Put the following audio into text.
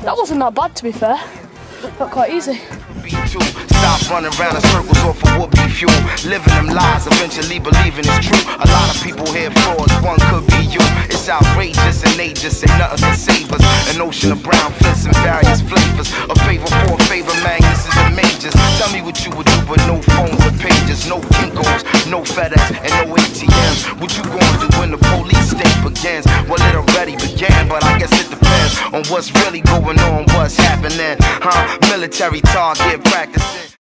That wasn't that bad, to be fair. Felt quite easy. Stop running around in circles off of whoopee fuel. Living them lies, eventually believing it's true. A lot of people here frauds, one could be you. It's outrageous and they just say nothing can save us. An ocean of brown fists and various flavors. A favor for a favor, Magnus is the majors. Tell me what you would do with no phones or pages, no Kinkos, no FedEx and no ATMs. What you gonna do when the police state begins? Well, it already began, but I guess it depends on what's really going on, what's happening, huh? Military target practicing.